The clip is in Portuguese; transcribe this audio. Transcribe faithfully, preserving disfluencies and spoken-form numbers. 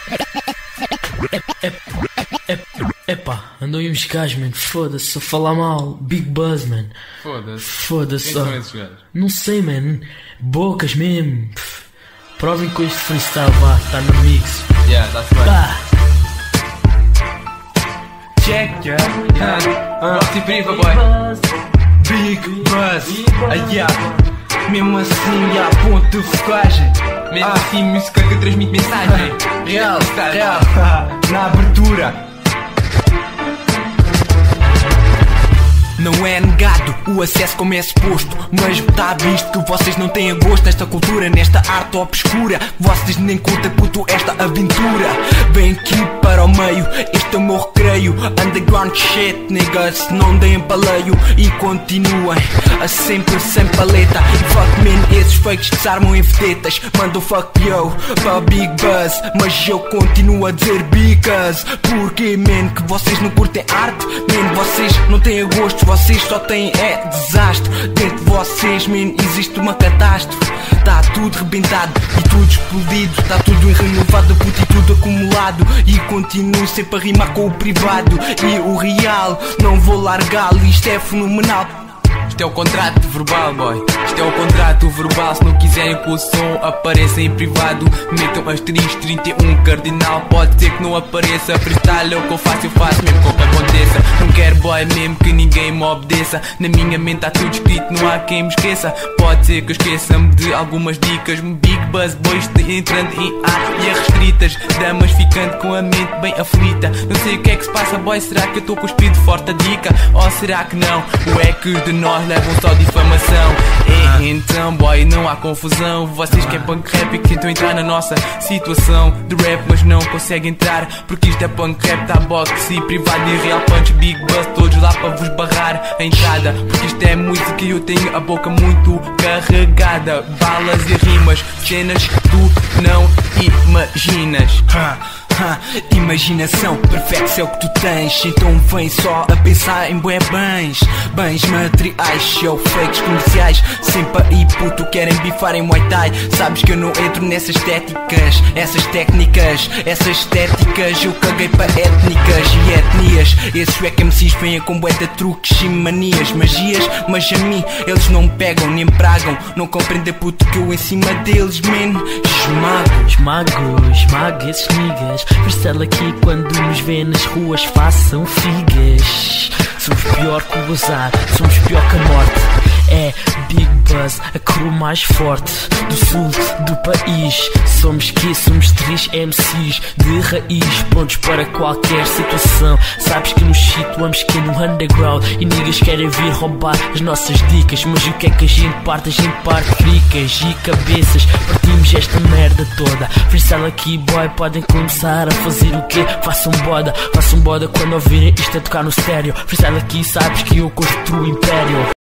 Epá, andou aí uns gajos, man. Foda-se, a falar mal. Big Buzz, man. Foda-se. Foda-se. Quem são esses gajos? Não sei, man. Bocas mesmo. Pff. Provem com este freestyle, vá. Tá no mix. Yeah, tá-se bem. Pá. Check, yeah. Ah, uh, tipo riva, boy. Big Buzz. Ah, yeah. Mesmo assim, yeah, ponto de focagem. Mesmo assim, música que transmite mensagem. Real, real. Na abertura. Não é negado o acesso como é suposto, mas tá visto que vocês não têm gosto nesta cultura, nesta arte obscura. Vocês nem curtem, puto, esta aventura. Vem aqui para o meio, este é o meu recreio. Underground shit, niggas, não deem paleio. E continuem a sempre sem paleta. E fuck man, esses fakes desarmam em vedetas. Mandam fuck yo para Big Buzz, mas eu continuo a dizer because. Porque man, que vocês não curtem arte, man, vocês não têm gosto. Vocês só têm é desastre. Dentro de vocês, man, existe uma catástrofe. Tá tudo rebentado e tudo explodido. Tá tudo renovado, puto, e tudo acumulado. E continuo sempre a rimar com o privado. E o real, não vou largá-lo. Isto é fenomenal. Isto é o contrato verbal, boy. Isto é o contrato verbal. Se não quiserem que o som apareça em privado, metam asterisco trinta e um cardinal. Pode ser que não apareça. Freestyle é o que eu faço, eu faço mesmo com o que aconteça. Não quero, boy, mesmo que ninguém me obedeça. Na minha mente está tudo escrito, não há quem me esqueça. Pode ser que eu esqueça-me de algumas dicas. Big Buzz, boys, entrando em áreas restritas. Damas ficando com a mente bem aflita. Não sei o que é que se passa, boy. Será que eu estou com o espírito forte a dica? Ou será que não? O é que de nós levam só difamação. E então, boy, não há confusão. Vocês que é punk rap e que tentam entrar na nossa situação de rap, mas não conseguem entrar, porque isto é punk rap, tá boxe e privado e real punch. Big Buzz, todos lá para vos barrar a entrada, porque isto é música e eu tenho a boca muito carregada. Balas e rimas, cenas que tu não imaginas. Ha, imaginação, perfeito é o que tu tens. Então vem só a pensar em bué bens. Bens materiais, show fakes comerciais. Sempre aí puto querem bifar em Muay Thai. Sabes que eu não entro nessas estéticas, essas técnicas, essas estéticas. Eu caguei para étnicas e etnias. Esses wack M Cs vêm com bué de truques e manias, magias, mas a mim eles não me pegam nem me pragam. Não compreendem puto que eu em cima deles, man, esmago. Esmago, esmago esses niggas. Freestyle aqui quando nos vê nas ruas, façam figas. Somos pior que o azar, somos pior que a morte. É Big Buzz, a crew mais forte do sul do país. Somos que somos três M Cs de raiz, prontos para qualquer situação. Sabes que nos situamos que no underground e niggas querem vir roubar as nossas dicas. Mas o que é que a gente parte? A gente parte fricas e cabeças. Partimos esta merda toda. Freestyle aqui, boy, podem começar a fazer o quê? Façam boda, façam boda quando ouvirem isto a tocar no estéreo. Freestyle aqui, sabes que eu construo o império.